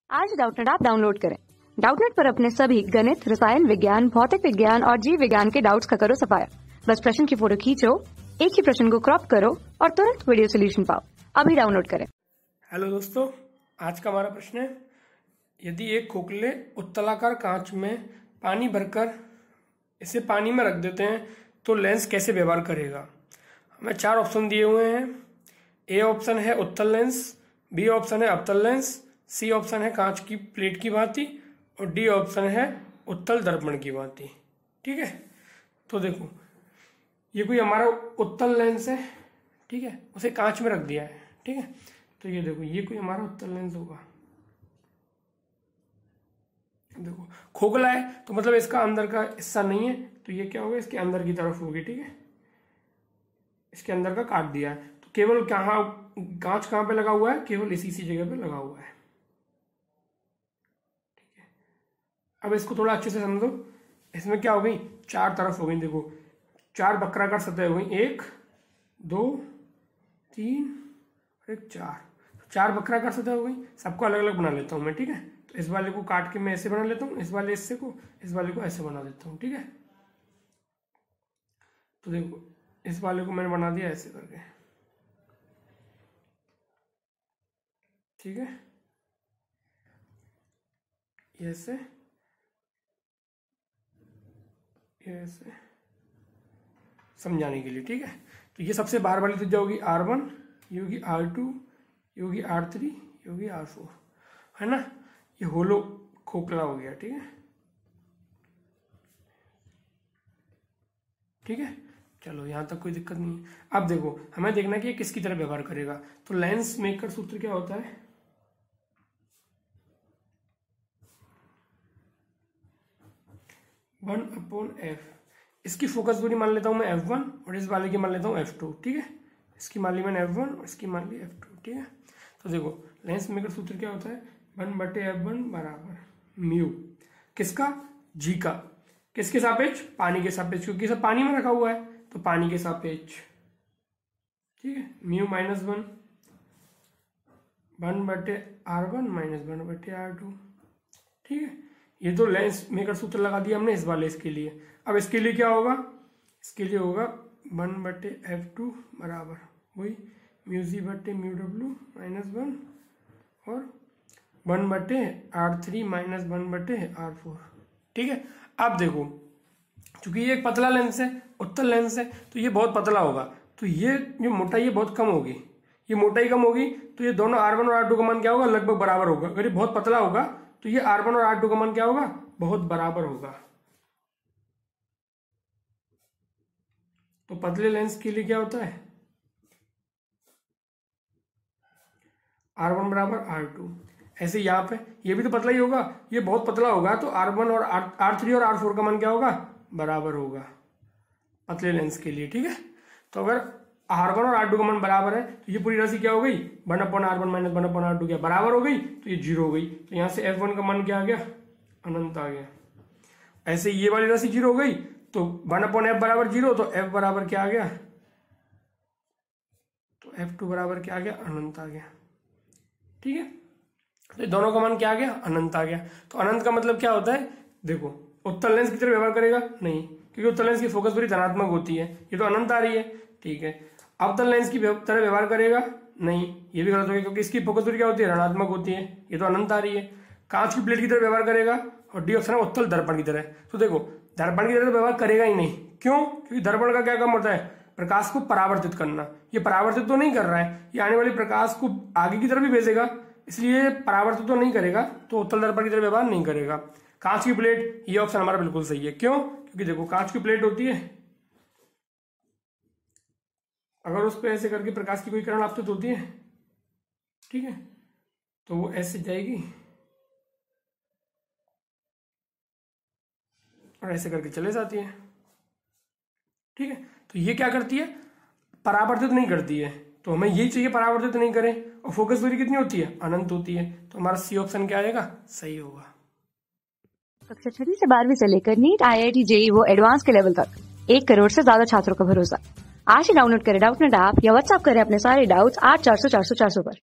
आज doubtnut app download करें। Doubtnut पर अपने सभी गणित, रसायन विज्ञान, भौतिक विज्ञान और जीव विज्ञान के डाउट्स का करो सफाया। बस प्रश्न की फोटो खींचो, एक ही प्रश्न को क्रॉप करो और तुरंत वीडियो सोल्यूशन पाओ। अभी डाउनलोड करें। हेलो दोस्तों, आज का हमारा प्रश्न है, यदि एक खोखले उत्तलाकार कांच में पानी भरकर इसे पानी में रख देते हैं तो लेंस कैसे व्यवहार करेगा। हमें 4 ऑप्शन दिए हुए हैं। ए ऑप्शन है उत्तल लेंस, बी ऑप्शन है अवतल लेंस, सी ऑप्शन है कांच की प्लेट की भांति और डी ऑप्शन है उत्तल दर्पण की भांति। ठीक है, तो देखो ये कोई हमारा उत्तल लेंस है, ठीक है, उसे कांच में रख दिया है। ठीक है, तो ये देखो ये कोई हमारा उत्तल लेंस होगा। देखो खोखला है तो मतलब इसका अंदर का हिस्सा नहीं है, तो ये क्या होगा, इसके अंदर की तरफ होगी। ठीक है, इसके अंदर का काट दिया है तो केवल कांच कहाँ पे लगा हुआ है, केवल इसी जगह पे लगा हुआ है। ठीक है, अब इसको थोड़ा अच्छे से समझो। इसमें क्या हो गई, 4 तरफ हो गई। देखो 4 वक्राकार सतह हो गई, 1 2 3 और 4 वक्राकार सतह हो गई। सबको अलग अलग बना लेता हूं मैं। ठीक है, तो इस वाले को काट के मैं ऐसे बना लेता हूँ, इस वाले को ऐसे बना देता हूँ। ठीक है, तो देखो इस वाले को मैंने बना दिया ऐसे करके। ठीक है, ऐसे ऐसे समझाने के लिए। ठीक है, तो ये सबसे बाहर वाली त्रिज्या होगी R1, ये होगी R2, ये होगी R3, ये होगी R4, है ना। ये होलो खोखला हो गया। ठीक है, ठीक है, चलो यहां तक कोई दिक्कत नहीं है। अब देखो हमें देखना कि ये किसकी तरह व्यवहार करेगा। तो लेंस मेकर सूत्र क्या होता है, वन अपॉन एफ। इसकी फोकस दूरी मान लेता हूं मैं F1 और इस वाले की मान लेता हूं F2। ठीक है, इसकी मान ली मैंने F1 और इसकी मान ली F2। ठीक है, तो देखो लेंस मेकर सूत्र क्या होता है, 1/F1 बराबर म्यू किसका, जी का, किसके सापेक्ष, पानी के सापेक्ष, क्योंकि सब पानी में रखा हुआ है तो पानी के सापेक्ष। ठीक है, म्यू -1 1/R1 -1/R2। ठीक है, ये तो लेंस मेकर सूत्र लगा दिया हमने इस वाले इसके लिए। अब इसके लिए क्या होगा, इसके लिए होगा 1/F2 बराबर वही μg/μw -1 और 1/R3 -1/R4। ठीक है, अब देखो चूंकि ये एक पतला लेंस है, उत्तल लेंस है, तो ये बहुत पतला होगा, तो ये जो मोटाई है बहुत कम होगी। ये मोटाई कम होगी तो ये दोनों R1 और R2 का मान क्या होगा, लगभग बराबर होगा। अगर ये बहुत पतला होगा तो ये R1 और R2 का मान क्या होगा, बहुत बराबर होगा। तो पतले लेंस के लिए क्या होता है, R1 बराबर R2। ऐसे यहाँ पे ये भी तो पतला ही होगा, ये बहुत पतला होगा तो R1 और R3 और R4 का मान क्या होगा, बराबर होगा पतले लेंस के लिए। ठीक है, तो अगर R1 और R2 का मान बराबर है तो ये पूरी राशि क्या हो गई, 1/R1 -1/R2 क्या बराबर हो गई, तो ये 0 हो गई। तो यहाँ से F1 का मान क्या आ गया, अनंत आ गया। ऐसे ये वाली राशि 0 हो गई तो 1/F बराबर 0, तो F बराबर क्या आ गया, तो F2 बराबर क्या आ गया, अनंत आ गया। ठीक है, तो दोनों का मान क्या आ गया, अनंत आ गया। तो अनंत का मतलब क्या होता है, देखो उत्तल लेंस की तरह व्यवहार करेगा नहीं, क्योंकि उत्तल लेंस की फोकस दूरी धनात्मक होती है, ये तो अनंत आ रही है। ठीक है, अवतल लेंस की तरह व्यवहार करेगा नहीं, ये भी गलत हो गया, क्योंकि इसकी फोकस दूरी क्या होती है, ऋणात्मक होती है, ये तो अनंत आ रही है। कांच की प्लेट की तरह व्यवहार करेगा और डी ऑप्शन है उत्तल दर्पण की तरह। तो देखो दर्पण की तरह व्यवहार करेगा ही नहीं, क्यों, क्योंकि दर्पण का क्या काम होता है, प्रकाश को परावर्तित करना। ये परावर्तित तो नहीं कर रहा है, ये आने वाले प्रकाश को आगे की तरफ भी भेजेगा, इसलिए परावर्तित तो नहीं करेगा, तो उत्तल दर्पण की तरह व्यवहार नहीं करेगा। कांच की प्लेट, ये ऑप्शन हमारा बिल्कुल सही है। क्यों, क्योंकि देखो कांच की प्लेट होती है, अगर उस पर ऐसे करके प्रकाश की कोई किरण आपतित होती है, ठीक है, तो वो ऐसे जाएगी और ऐसे करके चले जाती है। ठीक है, तो ये क्या करती है, परावर्तित नहीं करती है, तो हमें यही चाहिए परावर्तित नहीं करें। और फोकस दूरी कितनी होती है, अनंत होती है, तो हमारा सी ऑप्शन क्या आएगा, सही होगा। कक्षा 6 से 12वीं से लेकर नीट, IIT, JEE वो एडवांस के लेवल तक 1 करोड़ से ज्यादा छात्रों का भरोसा। आज ही डाउनलोड करें डाउटनेट ऐप या व्हाट्सएप करें अपने सारे डाउट्स 8400 400 400 पर।